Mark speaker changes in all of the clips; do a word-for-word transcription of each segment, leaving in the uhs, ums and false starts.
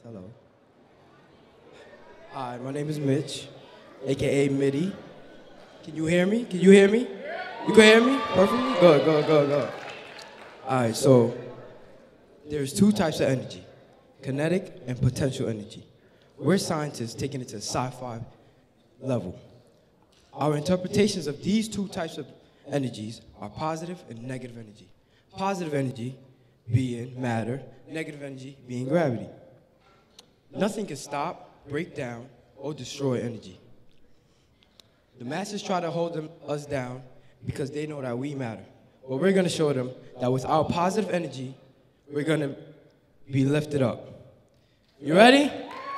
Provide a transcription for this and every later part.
Speaker 1: Hello. Hi, my name is Mitch, aka Mitty. Can you hear me? Can you hear me? You can hear me? Perfectly? Good, good, good, good. All right, so there's two types of energy, kinetic and potential energy. We're scientists taking it to sci-fi level. Our interpretations of these two types of energies are positive and negative energy. Positive energy being matter, negative energy being gravity. Nothing can stop, break down, or destroy energy. The masses try to hold them, us down because they know that we matter. But we're going to show them that with our positive energy, we're going to be lifted up. You ready?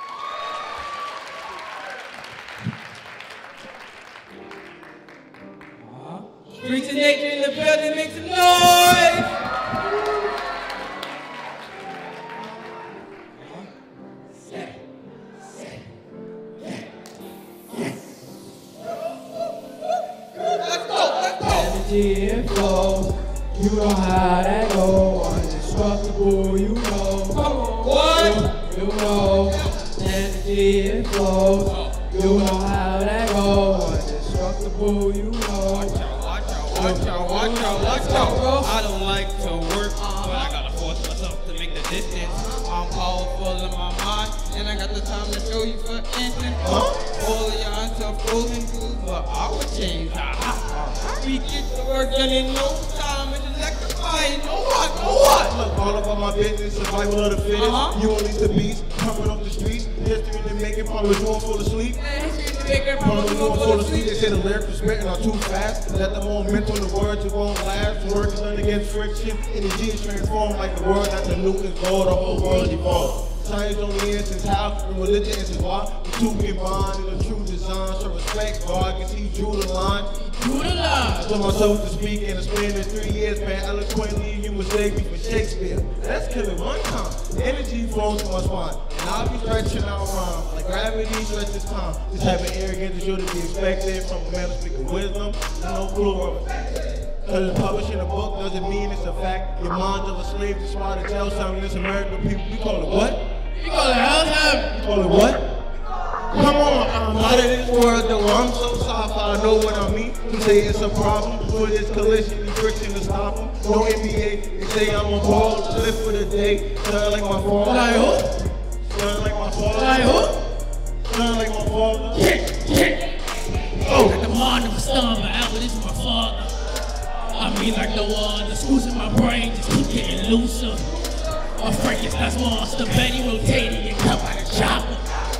Speaker 1: Uh-huh.
Speaker 2: Freaks of nature in the building, make some noise!
Speaker 1: Energy and flow, you know how that go. Indestructible, you know.
Speaker 2: What?
Speaker 1: You, you know. Energy and flow, you know how that go. Indestructible, you know.
Speaker 2: Watch out, watch out, watch out, watch out, watch out. I don't like to work, but I gotta force myself to make the distance. I'm powerful in my mind, and I got the time to show you for instance. Huh? All of y'all into frozen foods, but I would change. We get the work done in no time, it's electrifying. Know what? Know what?
Speaker 3: Look, all about my business, survival of the fittest.
Speaker 2: Uh-huh.
Speaker 3: You unleash the beast, coming off the streets. History in the making, probably doing full of sleep. Probably doing full of sleep. They say the lyrics are spitting are too fast. Let the momentum, the words it won't last. Work is done against friction. Energy is transformed like the word that the Newton's law, the whole world evolved. Science only instance how, and religion instance why. The two combined in a true design. So respect God, cause he drew the line.
Speaker 2: Drew the line.
Speaker 3: I told myself to speak and explain in three years, man. Eloquently, you mistake me for Shakespeare. That's killing one time. Energy flows through my spine. And I'll be stretching out rhyme. Like gravity stretches time. This type of arrogance is sure to be expected from a man speaking wisdom. No clue of it. Cause publishing a book doesn't mean it's a fact. Your mind's of a slave to try to tell something this American people. We call it what?
Speaker 2: You call it hell's
Speaker 3: You call it what? Come on, I'm out of this world though, I'm so soft, I know what I mean. You say it's a problem, for this collision, you friction to stop them. No N B A, they say I'm a ball, live for the day, sound like my father.
Speaker 2: Like who?
Speaker 3: Sound like my father.
Speaker 2: Like who?
Speaker 3: Sound like my father.
Speaker 2: Yeah, yeah. Oh. Like the mind of a stomach, Albert, this is my father. I mean like the one, the screws in my brain just keep getting looser. A Frankenstein's monster, Betty rotating and come out of chopper.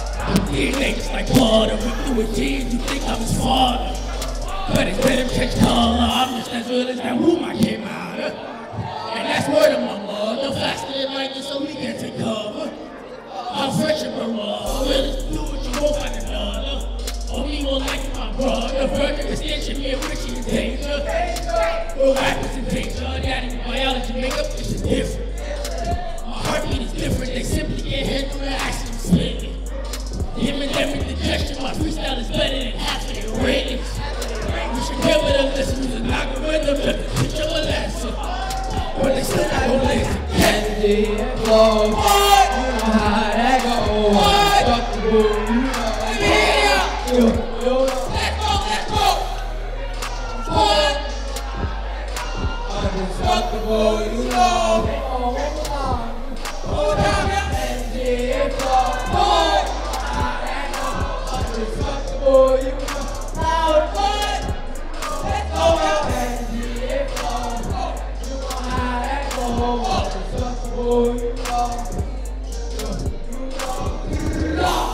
Speaker 2: D N A just like water, we through a genes, you think I'm his father. But it's better change color, I'm just as real as that womb I came out of. And that's word of my mother, faster than lightning so we can take cover. I'm fresh and barrage, real as do what you won't find another. Only one like my brother, virgin extension, me and Richie in danger. We're rappers in danger, anatomy, biology, makeup, this is different. My heartbeat is different, they simply can't handle the action slightly. Him and them in the gesture, my freestyle is better than half of your ratings. We should give it a listen to the algorithm, just to teach them a lesson. But they still not gonna listen.
Speaker 1: Energy and flow, you know how that go. Indestructible, you know. You, you know.
Speaker 2: Let's go, let's go. What?
Speaker 1: Indestructible, you know.
Speaker 2: Hold on, yeah.
Speaker 1: Energy and flow.
Speaker 2: What?
Speaker 1: Indestructible, you know. Now
Speaker 2: What? Let's go, yeah.
Speaker 1: energy and flow, you know how that go. Indestructible, you know. You know.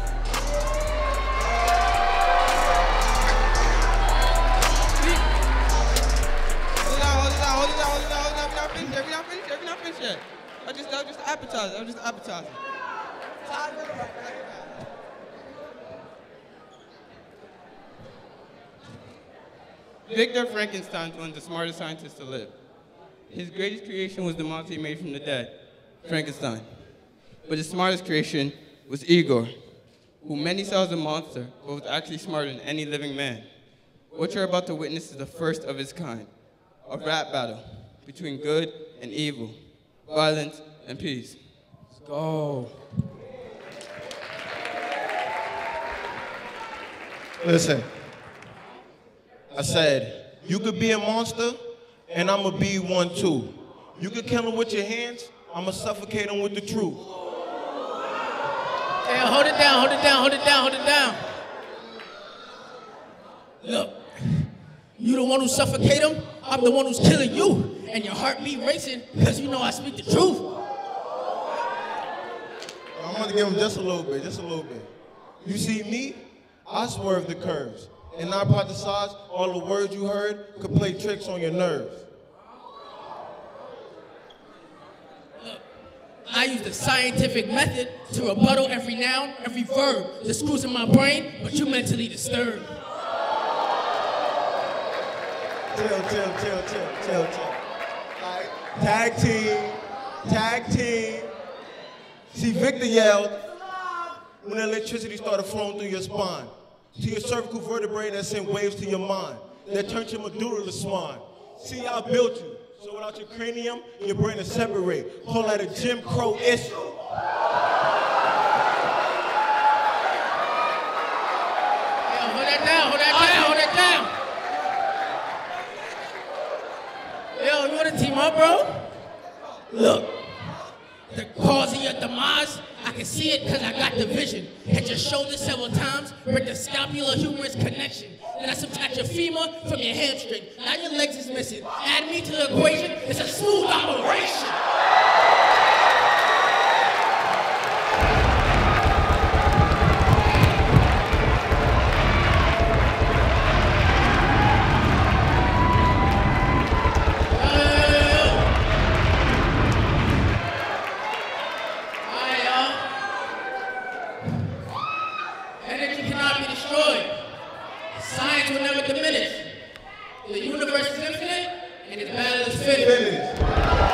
Speaker 2: Hold on, hold on, hold on, hold on, hold on. We're not finished yet, we're not finished yet, we're not finished yet. I just, that was just appetizer, that was just appetizer. Victor Frankenstein was one of the smartest scientists to live. His greatest creation was the monster he made from the dead, Frankenstein. But his smartest creation was Igor, who many saw as a monster, but was actually smarter than any living man. What you're about to witness is the first of its kind, a rap battle between good and evil, violence and peace.
Speaker 1: Let's go.
Speaker 3: Listen. I said, you could be a monster, and I'ma be one too. You could kill him with your hands, I'ma suffocate him with the truth.
Speaker 2: Hey, hold it down, hold it down, hold it down, hold it down. Look, you the one who suffocate him, I'm the one who's killing you, and your heartbeat racing, because you know I speak the truth.
Speaker 3: I'm gonna give him just a little bit, just a little bit. You see me, I swerve the curves. And I hypothesize all the words you heard could play tricks on your nerves.
Speaker 2: Look, I use the scientific method to rebuttal every noun, every verb. The screws in my brain, but you mentally disturbed.
Speaker 3: Chill, chill, chill, chill, chill, chill. All right. Tag team, tag team. See, Victor yelled when electricity started flowing through your spine. To your cervical vertebrae that sent waves to your mind, that turned your medulla to swine. See, I built you, so without your cranium, your brain is separate. Call that a Jim Crow issue.
Speaker 2: Yo, hold that down, hold that down, hold that down. Yo, you wanna team up, bro? Look, the cause of your demise, I can see it because I got the vision. Hit your shoulder several times, break the scapular-humerus connection. Then I subtract your femur from your hamstring. Now your legs is missing. Add me to the equation, it's a smooth operation. Science will never diminish. The universe is infinite, and its battle is finished.